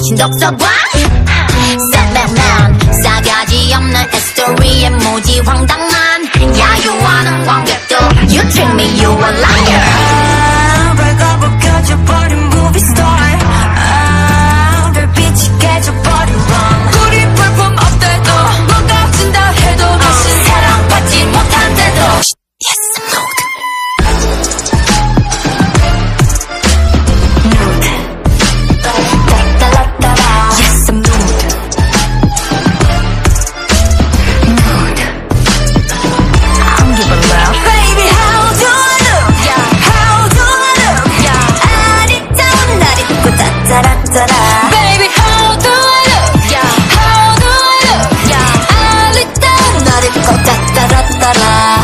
미친 독서관 Setbackman 싸가지 없는 스토리에 무지 황당한 야유하는 관객도 You treat me, you a liar 발가벗 켜져버린 movie star 별빛이 깨져버린 밤 우리 perform 업돼도 뭐가 진다 해도 다시 사랑받지 못한대도 Yes, I'm nude Yes, I'm nude Nude I don't give a love Baby, how do I look? How do I look? 아리따운 날 입고 따따라따라 Baby, how do I look? How do I look? 아리따운 날 입고 따따라따라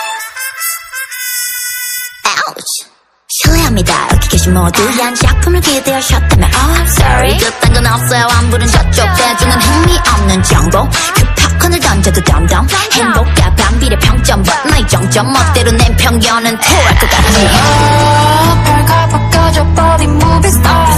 Ouch 실례합니다 여기 계신 모두 한 작품을 기대하셨다면 Oh, I'm sorry 그딴 건 없어요 안 부른 저쪽 대중은 흥미없는 정보 그 팝콘을 던져도 덤덤 행복과 반비례 평점 But 나의 정점 멋대로 낸 편견은 토할 것 같지 발가벗 꺼져버린 movie star